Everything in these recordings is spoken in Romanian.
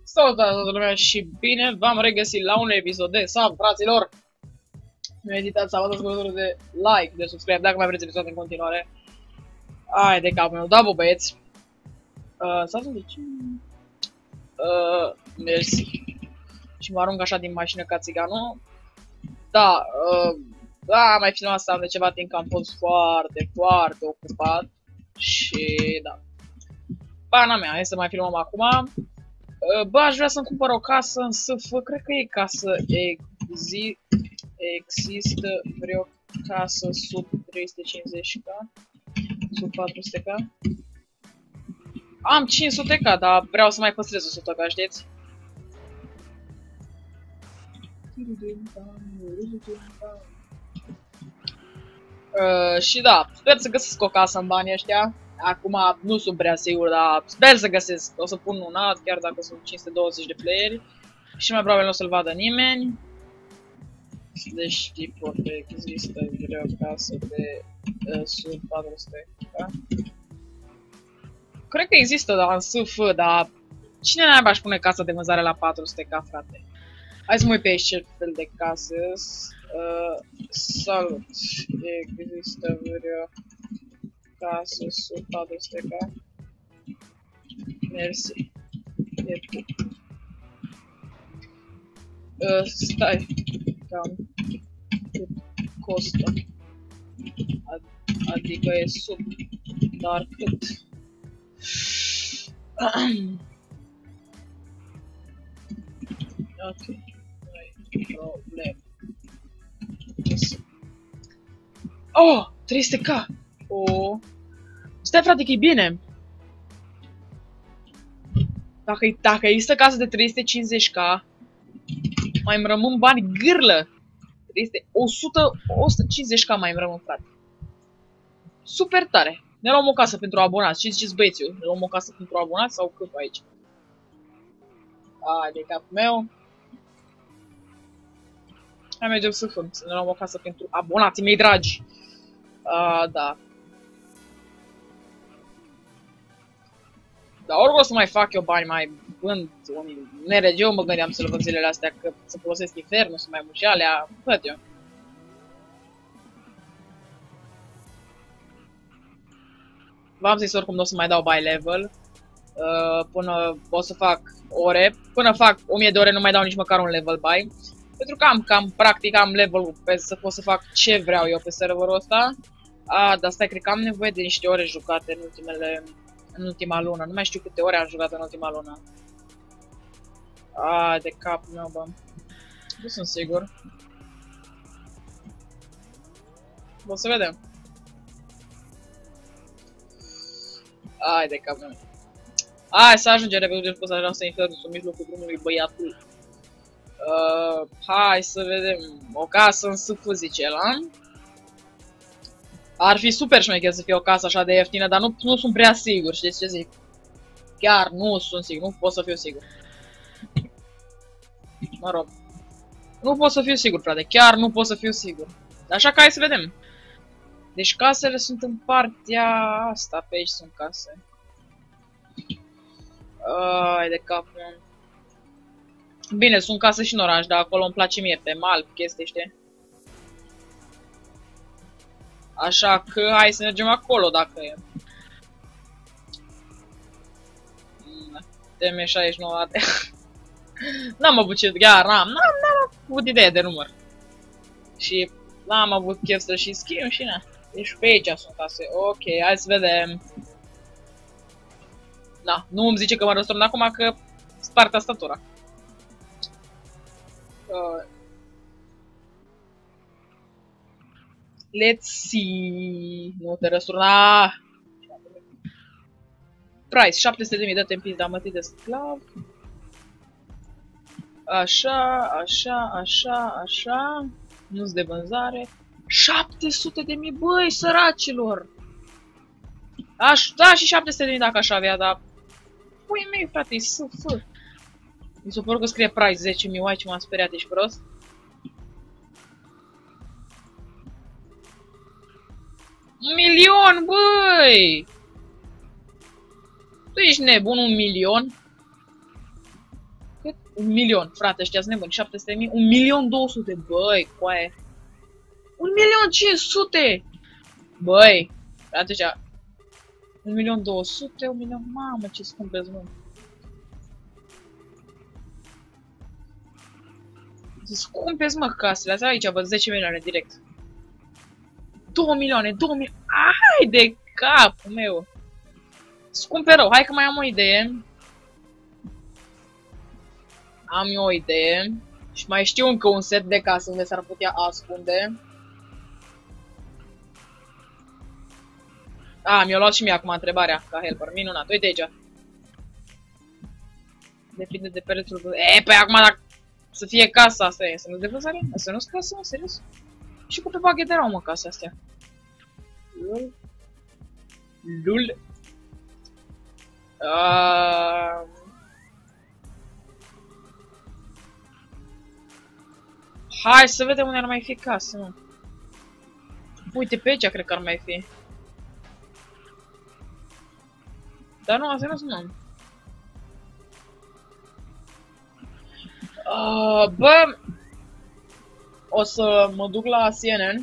Salutare toată lumea și bine v-am regăsit la un episod de Sub, fraților! Nu ezitați să apăsați butonul de like, de subscribe dacă mai vreți episoade în continuare. Ai de capul meu, da, bă, băieți! Stați de ce? Mersi. Și mă arunc așa din mașină ca țiganul. Da, am mai filmat asta de ceva timp că am fost foarte ocupat. Și da. Pana mea, hai să mai filmăm acum. Bă, aș vrea să-mi cumpăr o casă în SF, cred că e casă există vreo casă sub 350k, sub 400k. Am 500k, dar vreau să mai păstrez 100k, știți? Și da, sper să găsesc o casă în banii ăștia. Acum nu sunt prea sigur, dar sper să găsesc. O să pun un alt, chiar dacă sunt 520 de playeri. Și mai probabil nu o să-l vadă nimeni. Deci, tipul că există vreo casă de sub 400. Da? Cred că există, dar în SF, dar cine naiba aș pune casă de vânzare la 400k, frate? Hai să mă uit pe aici ce fel de case. Salut. Există vreo casă sub 400k. Mersi. Stai. Cam cât costă. Adică e sub. Dar cât? Ok. Nu e problem. Oh! 300k! Oh. Stai, frate, că e bine. Dacă există casă de 350k, mai îmi rămân bani gârlă. Este 150k mai îmi rămân, frate. Super tare. Ne luăm o casă pentru abonați. Ce ziceți, băieți? Ne luăm o casă pentru abonați sau cât aici? Ai de capul meu. Hai, mergem să făm. Să ne luăm o casă pentru abonații mei dragi. Da. Dar oricum o să mai fac eu bani, mai vând un NRG, eu mă gândeam să le văd zilele astea, că să folosesc infernul, să mai muși alea, văd eu. V-am zis oricum nu o să mai dau by level, până o să fac ore, până fac 1000 de ore nu mai dau nici măcar un level by. Pentru că practic am level-ul pe să pot să fac ce vreau eu pe serverul ăsta. Dar stai, cred că am nevoie de niște ore jucate în ultima lună. Nu mai știu câte ore am jucat în ultima lună. De capul meu, bă. Nu sunt sigur. O să vedem. Ai de capul meu. Hai să ajungem repede, pot să ajung să infernul în mijlocul drumului, băiatul. Hai să vedem. O casă în SF, zice el, Ar fi super șmecher să fie o casă așa de ieftină, dar nu sunt prea sigur, știți ce zic? Chiar nu sunt sigur, nu pot să fiu sigur. Mă rog. Nu pot să fiu sigur, frate, chiar nu pot să fiu sigur. Așa că hai să vedem. Deci casele sunt în partea asta, pe aici sunt case. Ai de capul. Bine, sunt case și în oraș, dar acolo îmi place mie, pe mal, chestii, știi? Așa că hai să mergem acolo dacă e. TM69 AD. N-am avut ce, chiar n-am avut idee de număr. Și n-am avut chef să și schimb și na. Deci pe aici sunt case. Ok, hai să vedem. Na, nu îmi zice că mă răstorn acum că spart tastatura. Let's see. Nu te răsturna. Price 700.000, dă-te în pizda, mătii de sclav. Așa. Nu-s de vânzare. 700.000, băi, săracilor. Da, și 700.000 dacă aș avea, dar pui mei, frate, SF. Mi s-a părut că scrie price 10.000, uai ce m-am speriat, ești prost? Un milion, băi! Tu ești nebun, 1 milion? Cât? 1.000.000, frate, ăștia sunt nebuni, 700.000, 1.200.000, băi, coaie. 1.500.000, băi, frate, ăștia, 1.200.000, 1.000.000, mamă, ce scumpe-ți, mă. Scumpe-ți, mă, casele astea, aici văd 10 milioane direct. 2 milioane, 2 milioane, ai de capul meu. Scumpe rău, hai că mai am o idee. Am eu o idee. Și mai știu încă un set de case unde s-ar putea ascunde. Mi-a luat și mie acum întrebarea ca helper, minunat, uite aici. Depinde de prețul. Păi acum dacă să fie casa asta e, să nu de vânzare? Asta nu-s casă, mă, serios? Și cu pe pachet erau, mă, casa astea. Lul. Lul. Hai să vedem unde ar mai fi casă, mă. Uite, pe aici cred că ar mai fi. Dar nu, asta nu sunt. Bă, o să mă duc la CNN.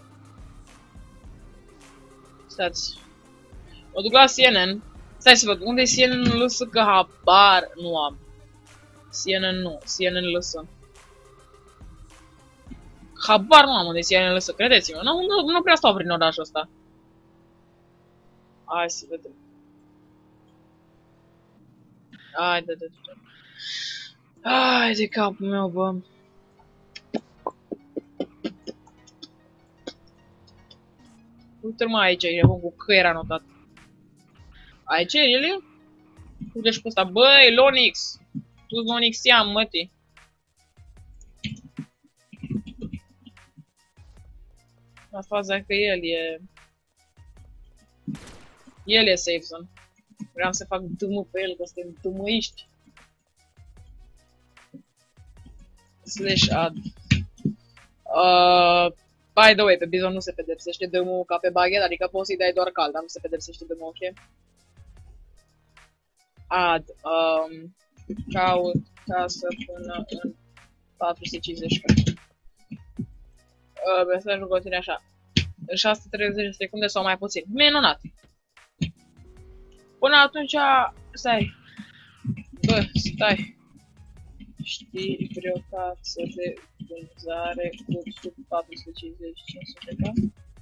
Stați. Mă duc la CNN. Stai să văd, unde e CNN lăsă că habar nu am. CNN nu, CNN lăsă. Habar nu am unde e CNN lăsă, credeți-mă, nu prea stau prin orașul ăsta. Hai să vedem. Hai de capul meu, bă. Uite-l mai aici, e cu că era notat. Aici e ele? Uite și pe ăsta, băi, Lonix! Tu-s Lonixian, mătii. La faza că el e... El e safe zone. Vreau să fac dâmă pe el, că suntem dâmăiști. Slash add. By the way, pe Bizon nu se pedepsește dâmul ca pe baghet, adică poți să-i dai doar cald, dar nu se pedepsește dâmul, ok? Add. Caut casă până în 450. Mesajul conține așa. În 630 de secunde sau mai puțin. Minunat! Până atunci, stai. Bă, stai. Știi vreo casă de vânzare cu sub 450-500 k?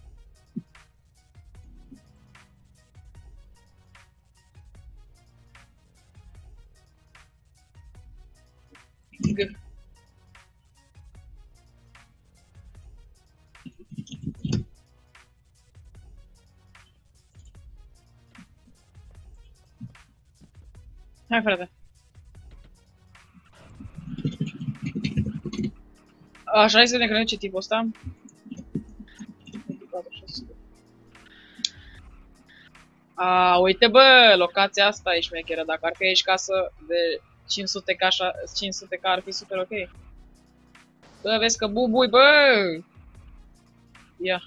G. Hai, frate. Așa, hai să ne gândim ce tipul ăsta. Uite, bă, locația asta e șmecheră. Dacă ar fi aici casă de 500 ca așa, 500 ca ar fi super ok. Bă, vezi că bubui, bă! Ia.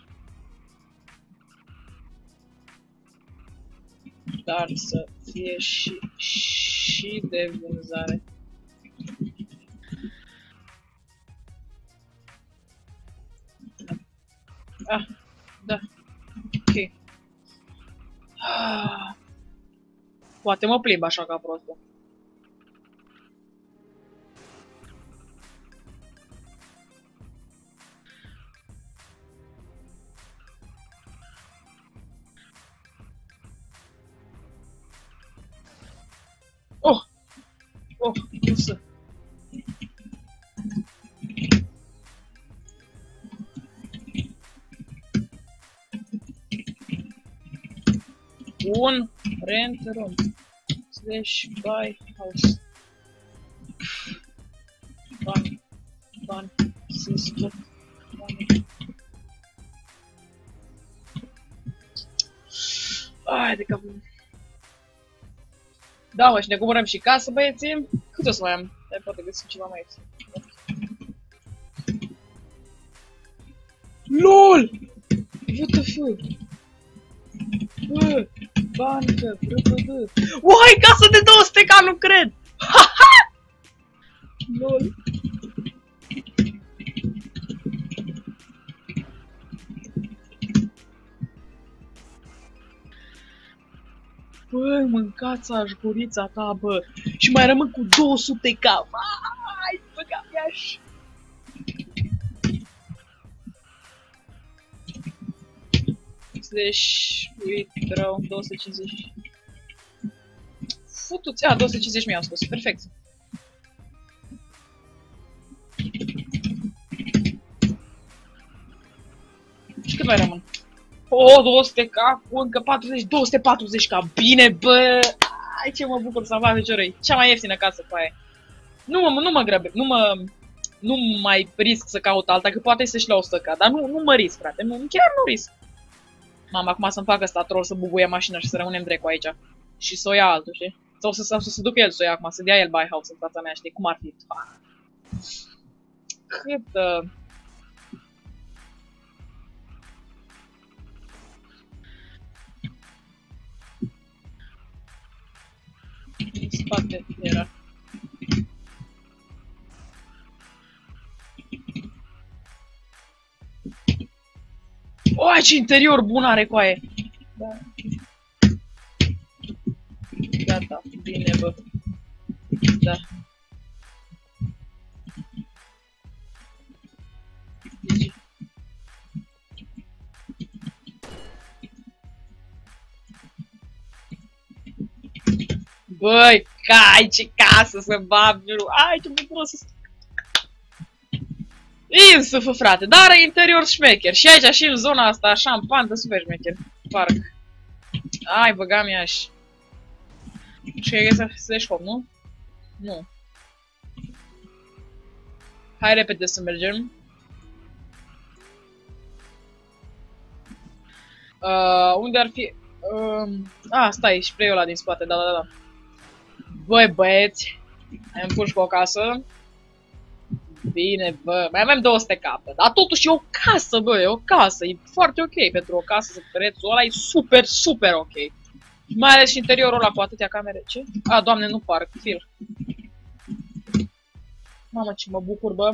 Dar să fie și de vânzare. Da. Ok. Poate mă plimb așa ca prostul. Nu să. Un rent room slash buy house. Ban system. Ai de capul. Da, mă, și ne cumpărăm și casă, băieții. Cât o să mai am? Dar poate găsim ceva mai ieftin. LOL! What the fuck? Bă, bancă, bă. Uai, casă de 200k, nu cred! Haha! LOL. Băi, mâncați-aș gurița ta, bă. Și mai rămân cu 200k. Vai, băga mea-și. Slash withdraw 250. Futu-ți, 250.000 am spus, perfect. Și cât mai rămân? 200k, cu încă 240k, bine, bă! Ai, ce mă bucur să am feciorăi, cea mai ieftină casă pe aia. Nu mă grăbe, nu mai risc să caut alta, că poate să-și la 100k, dar nu mă risc, frate, chiar nu risc. Mama, acum să-mi facă ăsta troll, să bubuie mașina și să rămânem drecu aici. Și să o ia altul, știi? Sau să se ducă el să o ia acum, să dea el buy house în fața mea, știi? Cum ar fi? Cât... În spate era. O, ce interior bun are coaie! Da. Gata, bine, bă. Da. Băi, cai, ce casă să bag, ai, ce bucuros să... Insufă, frate, dar are interior șmecher. Și aici, și în zona asta, așa, în pantă, super șmecher. Parc. Ai, băga mi-aș. Și e să slash home, nu? Nu. Hai repede să mergem. Unde ar fi... stai, spray-ul ăla din spate, da. Băi, băieți, am pus pe o casă. Bine, bă, mai avem 200k, dar totuși e o casă, bă, e o casă, e foarte ok pentru o casă, prețul ăla e super, super ok. Mai ales și interiorul ăla cu atâtea camere, ce? Doamne, nu parc, fil. Mamă, ce mă bucur, bă.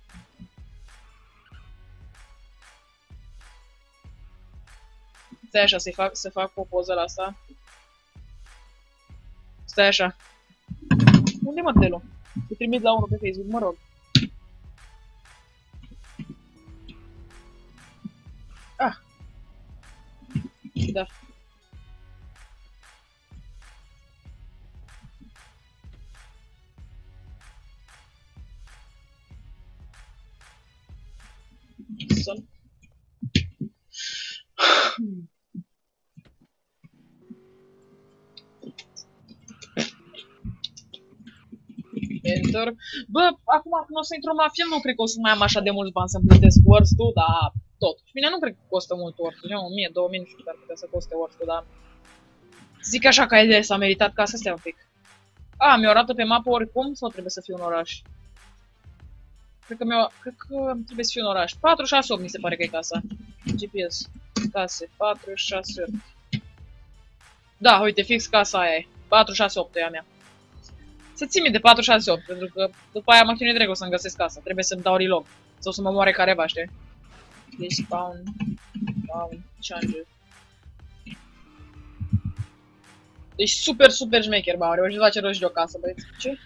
Stai așa, să fac o poză la asta. Stai așa. Unde mă Telu? Te trimit la unul pe Facebook, mă rog. Da. Sun. Enter. Bă, acum când o să intru în mafie, nu cred că o să mai am așa de mulți bani să-mi plătesc Wars-ul, dar tot. Și bine, nu cred că costă mult Wars-ul, 1000, 2000, nu știu cât ar putea să coste Wars-ul, dar... Zic așa ca idee, s-a meritat ca să stea un pic. Mi-o arată pe mapă oricum sau trebuie să fie un oraș? Cred că trebuie să fie un oraș. 468 mi se pare că e casa. GPS. Case. 468. Da, uite, fix casa aia e. 468 e a mea. Să țin de 468, pentru că după aia mă chinui drept o să-mi găsesc casa. Trebuie să-mi dau relog. Sau să mă moare careva, știi? Deci spawn. Change. Deci super, super șmecher, bă. Au reușit să face rost de o casă, băieți. Ce?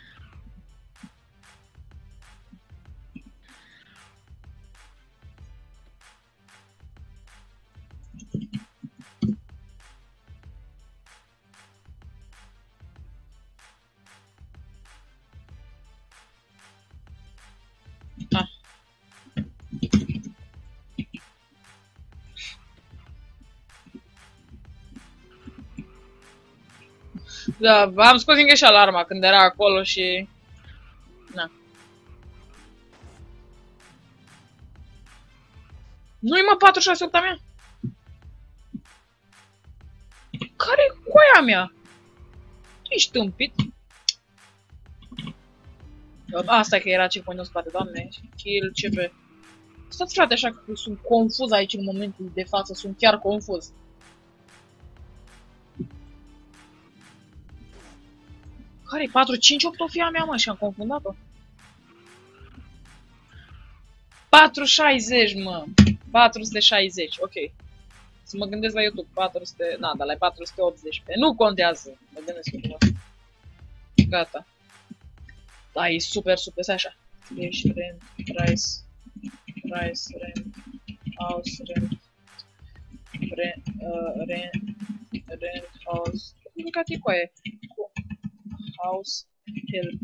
Da, am scos încă și alarma când era acolo și... Na. Nu-i mă 468 a mea? Care-i coaia mea? Tu ești tâmpit? Asta e că era checkpoint în spate, doamne. Kill, CP. Stați frate așa că sunt confuz aici în momentul de față, sunt chiar confuz. Care-i 4, 5, 8 o fi a mea, mă, și am confundat-o. 460, mă. 460, ok. Să mă gândesc la YouTube, 400, na, dar la 480, nu contează. Mă gândesc cum. Gata. Da, e super, super, așa. Deci, rent, price, rent, house, rent, house. Nu ca ticoaie. House, help.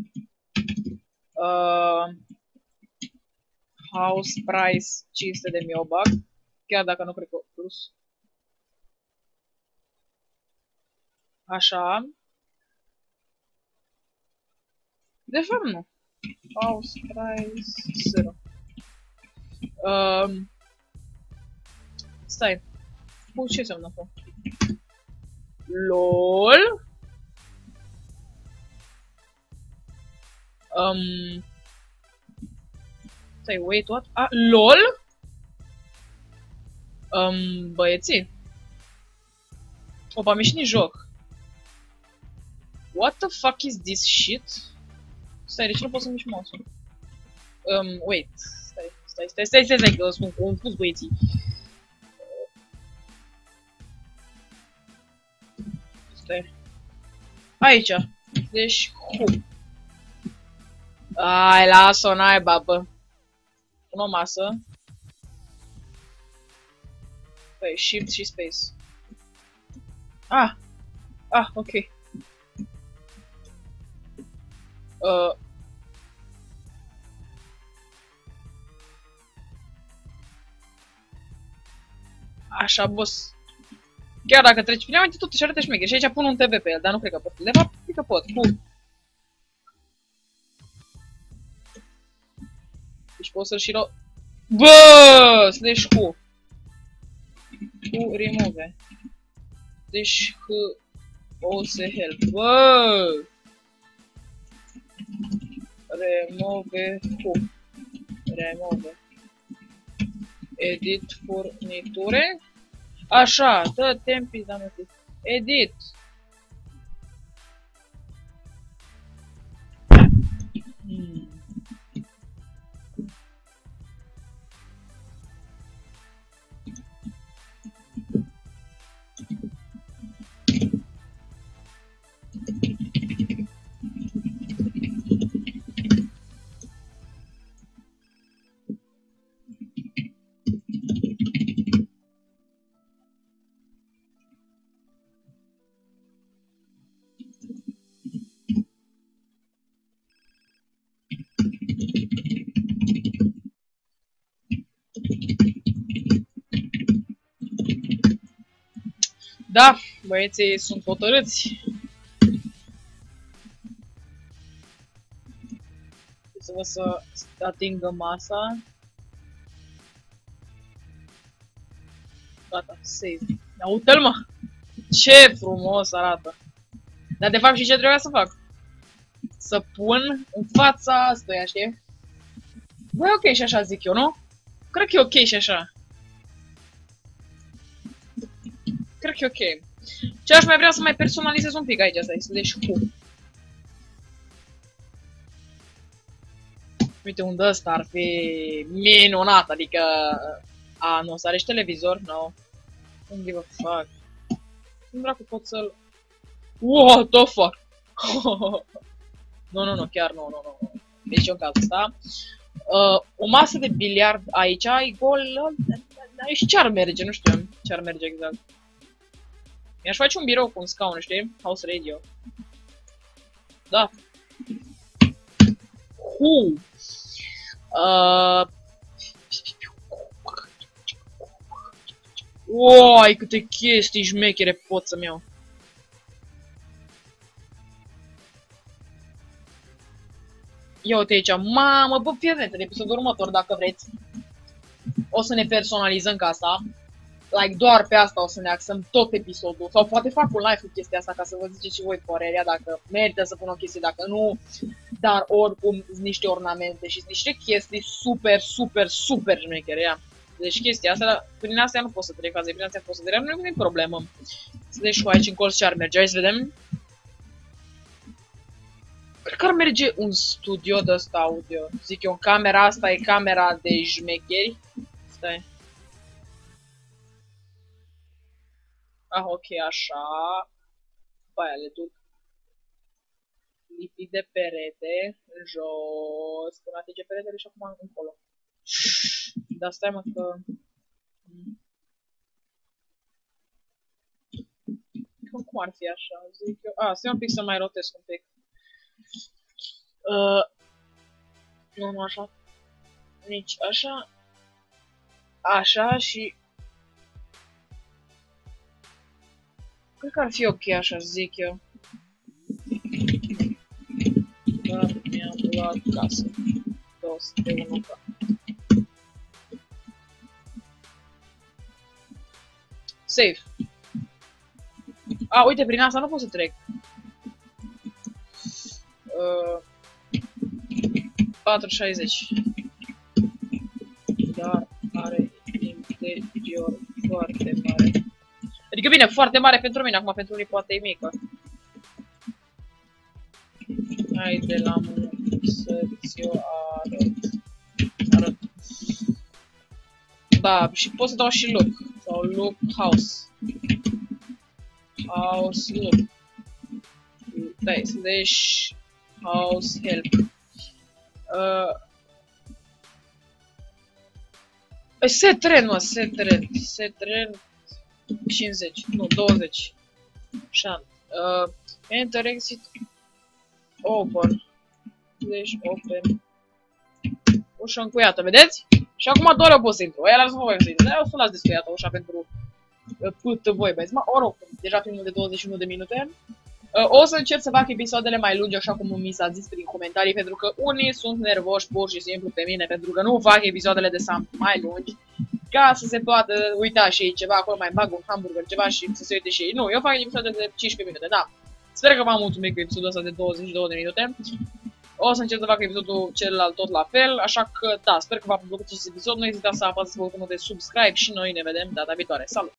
House, price, 500.000 o bag. Chiar dacă nu cred că plus. Așa. De fapt nu. House price 0. Stai. Cu ce înseamnă acum? LOL. Stai, wait, what? LOL? Băieții. Opa, mi-a ieșit din joc. What the fuck is this shit? Stai, de ce nu pot să mișc mouse-ul? Wait. Stai, că sunt confuz, băieții. Stai. Aici. Deci, Ai, las-o, n-ai, babă. Pun o masă. Păi, shift și space. Ok. Așa, boss. Chiar dacă treci prin uite, totuși arată șmecher. Și aici pun un TV pe el, dar nu cred că pot. De fapt, cred că pot. Deci pot să-l și Bă! Slash cu remove. Deci o să help. Bă! Remove remove. Edit furniture. Așa, dă tempi, da, edit. Da, băieții sunt hotărâți. Să vă să atingă masa. Gata, save. Ia uite-l, mă! Ce frumos arată! Dar de fapt și ce trebuia să fac? Să pun în fața astuia, știi? Băi, ok și așa zic eu, nu? Cred că e ok și așa. Cred că e ok. Ce aș mai vrea să mai personalizez un pic aici, stai, slash cu. Uite, un ăsta ar fi minunat, adică... nu, să are și televizor, no. Don't give a fuck. Cum dracu pot să-l... What the fuck? Nu, chiar nu. Deci în cazul ăsta. O masă de biliard aici, e gol... Și ce ar merge, nu știu ce ar merge exact. Mi-aș face un birou cu un scaun, știi? House radio. Da. Uai, câte chestii șmechere pot să-mi iau. Ia uite aici, mamă, bă, fii în episodul următor dacă vreți. O să ne personalizăm casa. Like, doar pe asta o să ne axăm tot episodul. Sau poate fac un live cu chestia asta ca să vă ziceți și voi părerea dacă merită să pun o chestie, dacă nu. Dar oricum sunt niște ornamente și sunt niște chestii super șmechere. Deci chestia asta, prin astea nu pot să trec, prin astea pot să trec, nu e problemă. Să deci cu aici în colț ce ar merge, hai să vedem. Cred că ar merge un studio de ăsta audio. Zic eu, camera asta e camera de jmecheri. Stai. Ah, ok, așa. După aia le duc. Lipit de perete, jos. Până atinge peretele și acum încolo. Dar stai mă că... Cum ar fi așa? Zic eu... Stai un pic să mai rotesc un pic. Nu așa. Nici așa. Așa și... Cred că ar fi ok așa, zic eu. Dar mi-am luat casă. 201 ca. Save. Uite, prin asta nu pot să trec. 460. Dar are interior foarte mare. Adică bine, foarte mare pentru mine, acum pentru unii poate e mică. Haide la mână să-ți o arăt. Da, și pot să dau și look. Sau look house. House look. Dai, slash house help. Set trend, mă, set trend. Set trend 50, nu, 20. Așa. Enter, exit. Open. Slash open. Ușa încuiată, vedeți? Și acum doar eu pot să intru. Aia l-ar să voi să intru. Dar eu să las descuiată ușa pentru pâtă voi, băieți. Oricum, deja filmul de 21 de minute. O să încerc să fac episoadele mai lungi, așa cum mi s-a zis prin comentarii, pentru că unii sunt nervoși pur și simplu pe mine, pentru că nu fac episoadele de Sam mai lungi, ca să se poată uita și ei ceva, acolo mai bag un hamburger, ceva și să se uite și ei. Nu, eu fac episoade de 15 minute, da. Sper că v-am mulțumit cu episodul ăsta de 22 de minute. O să încerc să fac episodul celălalt tot la fel, așa că da, sper că v-a plăcut acest episod. Nu ezitați să apăsați butonul de subscribe și noi ne vedem data viitoare. Salut!